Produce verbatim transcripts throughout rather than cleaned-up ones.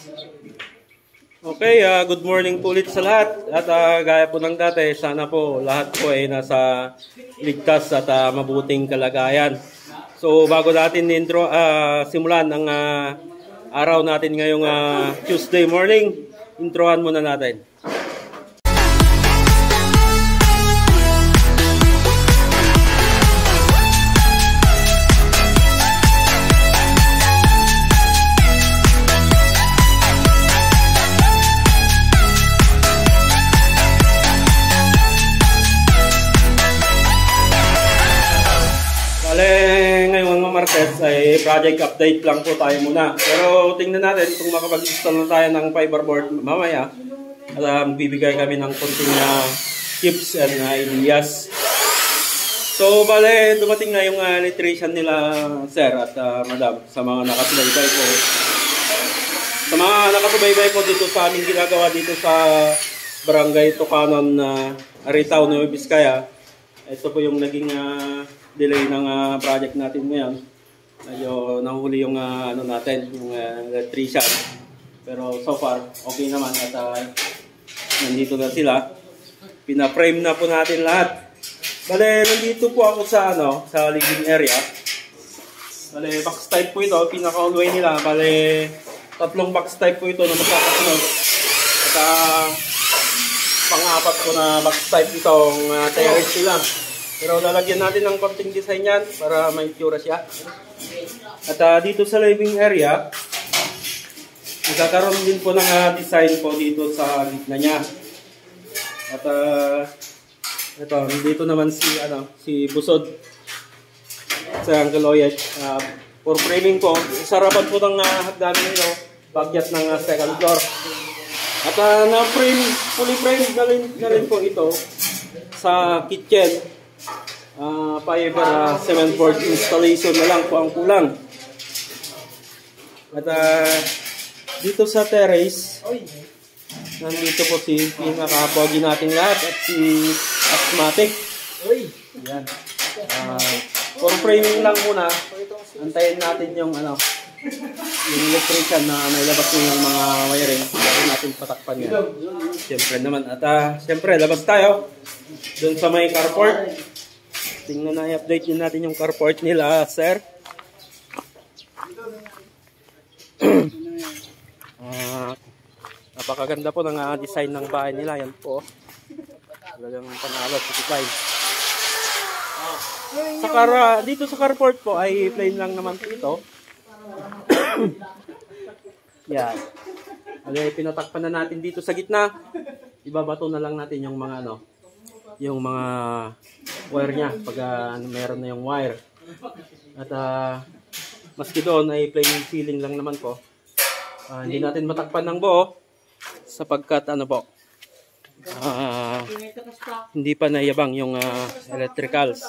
Okay, uh, good morning po ulit sa lahat. At uh, gaya po ng dati, sana po lahat po ay nasa ligtas at uh, mabuting kalagayan. So bago natin intro, uh, simulan ang uh, araw natin ngayong uh, Tuesday morning, introhan muna natin. Martes ay project update lang po tayo muna. Pero tingnan natin kung makapag-install na tayo ng fiberboard mamaya. At um, bibigay kami ng konting uh, tips and uh, ideas. So bale, dumating na yung uh, electrician nila, sir at uh, madam, sa mga nakasubaybay ko. Sa mga nakasubaybay ko dito sa aming ginagawa dito sa Barangay Tocanon, uh, Aritaw, Nueva Vizcaya. Ito po yung naging uh, delay ng uh, project natin ngayon. Medyo nahuli yung uh, ano natin, yung uh, electrician. Pero so far, okay naman at uh, nandito na sila. Pina-frame na po natin lahat. Bale, nandito po ako sa ano, sa living area. Bale, box type po ito, pinaka-all-way nila. Bale, tatlong box type po ito na magkakasunod. At uh, pang-apat po na box type itong uh, terrace nila. Pero lalagyan natin ng konting design yan para may itsura siya. At uh, dito sa living area, magkakaroon din po ng uh, design po dito sa gitna niya. At uh, ito, dito naman si ano, si Busod sa Uncle Oyet. Uh, for framing po, sarapan po ng uh, hagdanan nito, bagyat ng uh, second floor. At uh, na-frame, fully framed na rin, na rin po ito sa kitchen. Uh, fiber uh, cement board installation na lang po ang kulang. At uh, dito sa terrace, nandito po si pinaka-pogi natin lahat at si Asthmatic. Yan. Uh, for framing lang muna, antayin natin yung ano, yung electrician na may labas yung mga wiring. Bago natin patakpan yan. Siyempre naman. At uh, siyempre, labas tayo doon sa may carport. Tingnan na, i-update nyo natin yung carport nila, sir. uh, napakaganda po ng uh, design ng bahay nila. Yan po. Talagang panalo sa design. Sa car, uh, dito sa carport po ay plain lang naman po ito. Yan. Okay, pinatakpan na natin dito sa gitna. Ibabato na lang natin yung mga ano, yung mga wire niya pag uh, meron na yung wire. At uh, maski doon ay plain ceiling lang naman po. Uh, hindi natin matakpan ng buo sapagkat ano po, uh, hindi pa nayabang yung uh, electricals.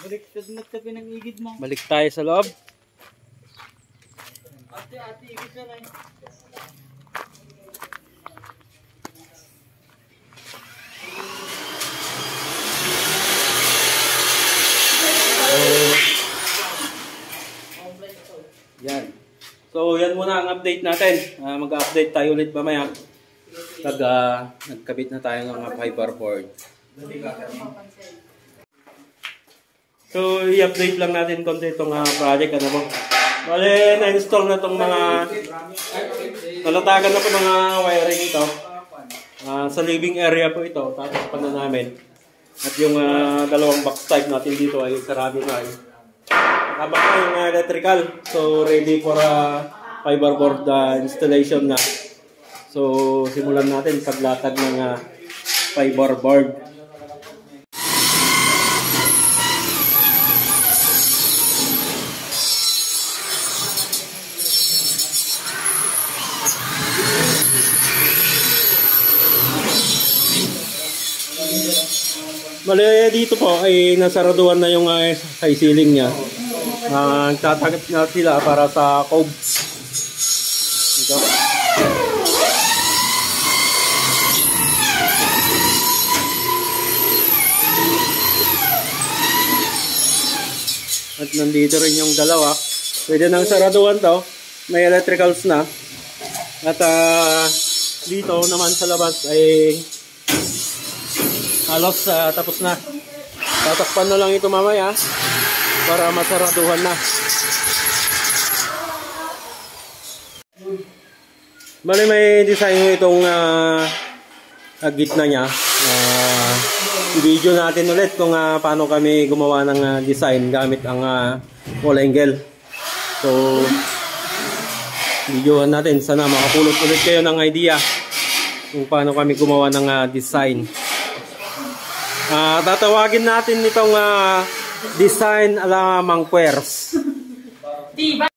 Balik tayo sa loob. Yan. So, yan muna ang update natin. Uh, Mag-update tayo ulit mamaya pag uh, nagkabit na tayo ng fiberboard. So, i-update lang natin konti itong uh, project. Ano po? Bale, na-install na itong mga nalatagan na po mga wiring ito. Uh, sa living area po ito. Tapos pa na namin. At yung uh, dalawang box type natin dito ay sarado na ay. Habang na yung uh, electrical. So, ready for uh, fiberboard uh, installation na. So, simulan natin paglatag ng uh, fiberboard. Bale, dito po ay nasaraduan na yung uh, high ceiling niya. Uh, Tatagap na sila para sa codes. Ito. At nandito rin yung dalawa. Pwede nang saraduan to. May electricals na. At uh, dito naman sa labas ay halos uh, tapos na. Tatakpan na lang ito mamaya para masaraduhan na. Bali may design itong uh, gitna niya. Uh, video natin ulit kung uh, paano kami gumawa ng uh, design gamit ang uh, wall angle. So videohan natin, sana makapulot ulit kayo ng idea kung paano kami gumawa ng uh, design. Uh, tatawagin natin itong uh, design ala Mangquers. Diba?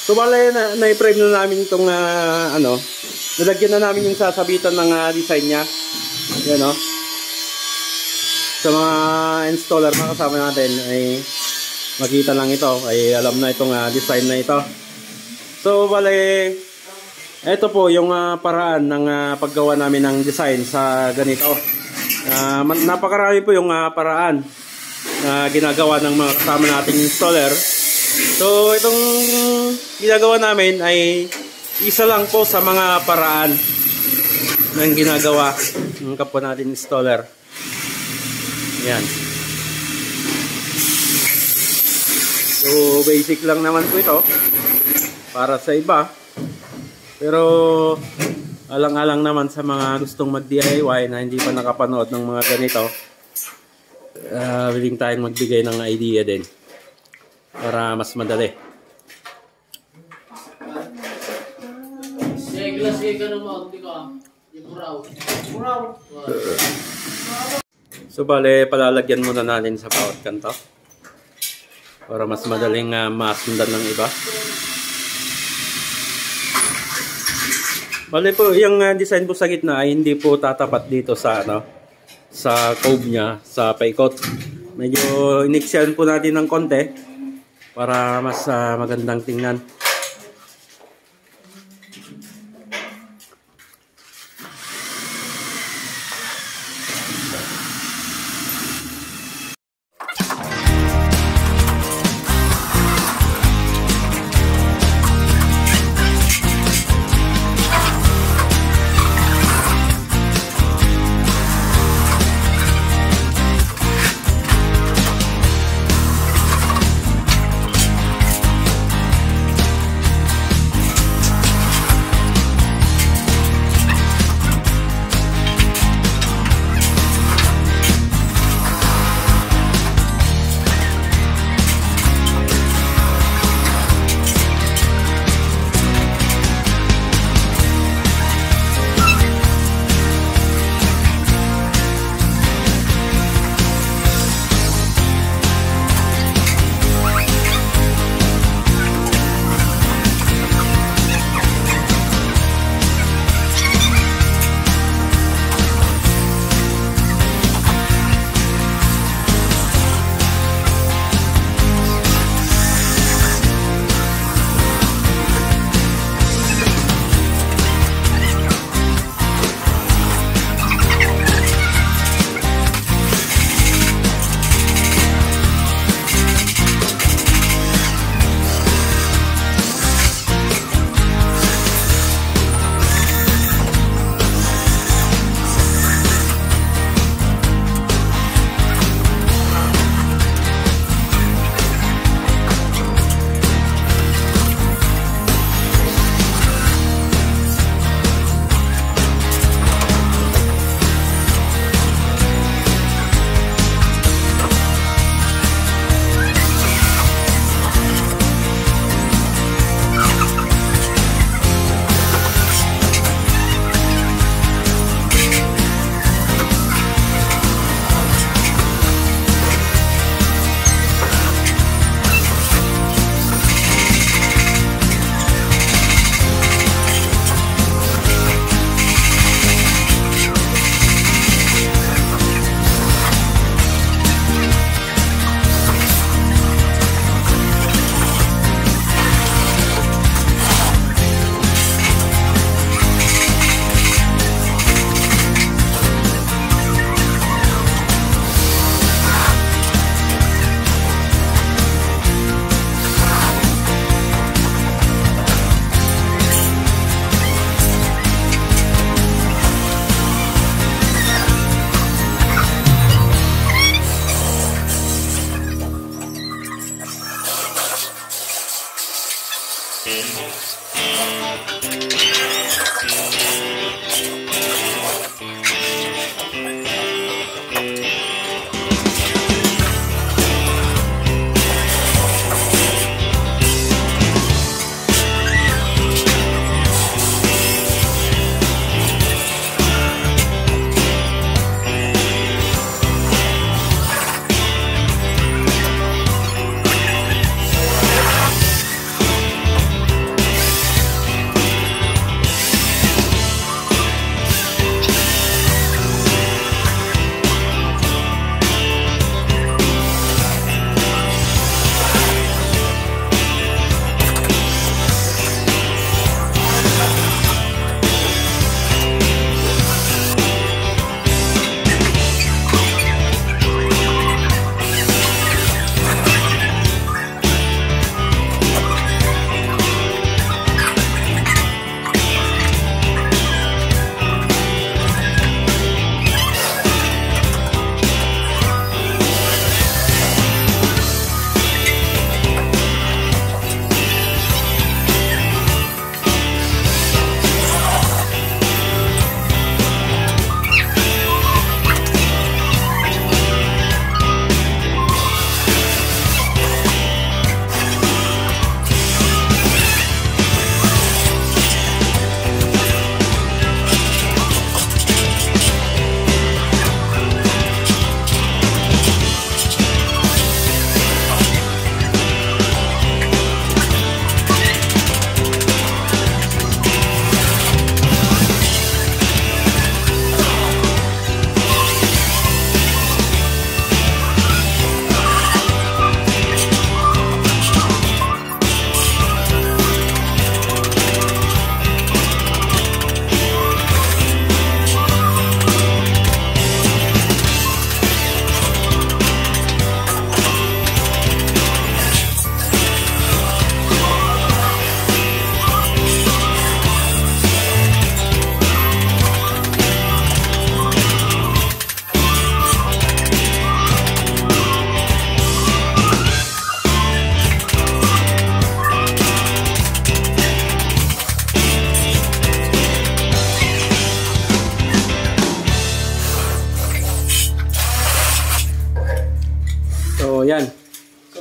So bale, na, na-frame na namin itong uh, ano, nalagyan na namin yung sasabitan ng uh, design niya. Yan o. Sa mga installer na kasama natin ay makita lang ito, ay alam na itong uh, design na ito. So bale, ito po yung uh, paraan ng uh, paggawa namin ng design sa ganito. Uh, napakarami po yung uh, paraan na ginagawa ng mga kasama nating installer. So itong ginagawa namin ay isa lang po sa mga paraan ng ginagawa ng kapwa natin installer. Yan. So basic lang naman po ito para sa iba. Pero alang-alang naman sa mga gustong mag-D I Y na hindi pa nakapanood ng mga ganito, uh, willing tayong magbigay ng idea din para mas madali. So bale, palalagyan muna natin sa bawat kanto para mas madaling uh, masundan ng iba. Bale po, yung uh, design po sa gitna ay hindi po tatapat dito sa ano, sa cove niya, sa paikot. Medyo iniksyan po natin ng konti para mas uh, magandang tingnan.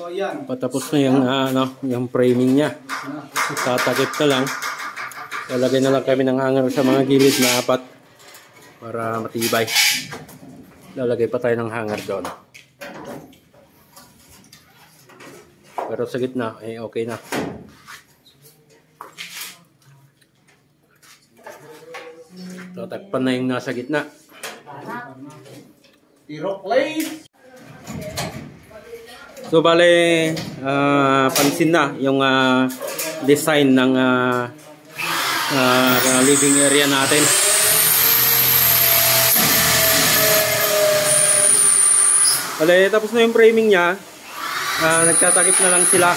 yan. Patapos na yung, uh, ano, yung framing niya. Tatakip na lang. Lalagay na lang kami ng hanger sa mga gilid na apat para matibay. Lalagay pa tayo ng hanger doon. Pero sa gitna, eh okay na. Tatakpan na yung nasa gitna. Tirok place! So bale, uh, pansin na yung uh, design ng uh, uh, living area natin. Bale, tapos na yung framing niya. Uh, nagtatakip na lang sila.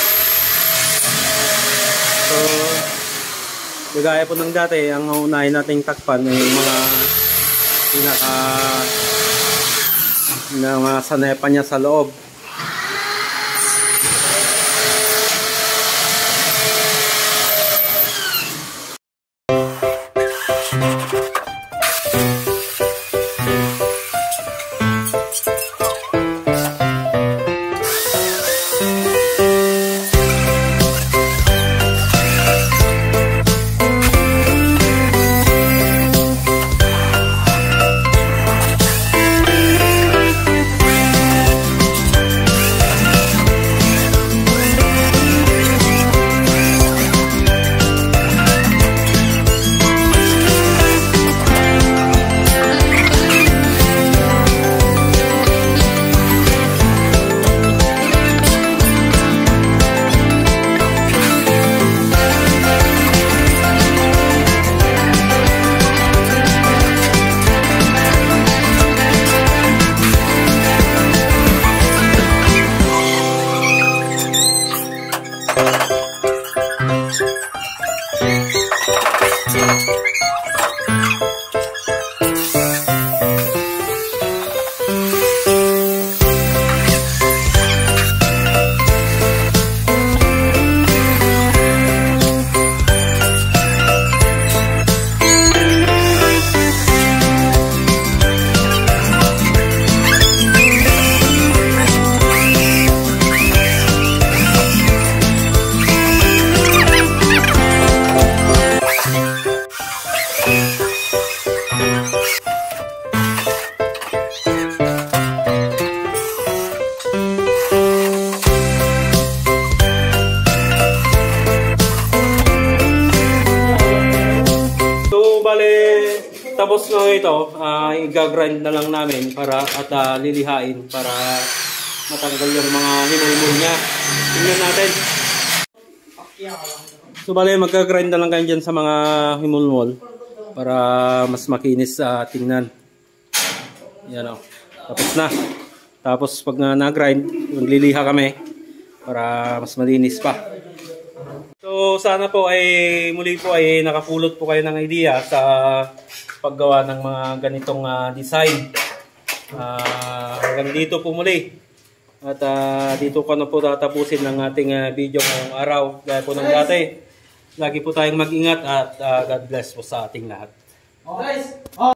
So, kagaya po ng dati, ang unahin nating takpan ay yung mga pinaka na mga sanepa niya sa loob. Tapos no ito, uh, i-grind na lang namin para at uh, lilihain para matanggal yung mga himul-himul niya. Tingnan natin. So bale, magka-grind na lang kayo dyan sa mga himul-himul para mas makinis sa uh, tingnan. Yan o. Tapos na. Tapos pag na na-grind, magliliha kami para mas malinis pa. So sana po ay muli po ay nakapulot po kayo ng idea sa paggawa ng mga ganitong uh, design. Uh, hanggang dito po muli. At uh, dito ko na po tatapusin ng ating uh, video ngayong araw. Gaya po ng dati. Lagi po tayong mag-ingat at uh, God bless po sa ating lahat. Oh, guys! Oh.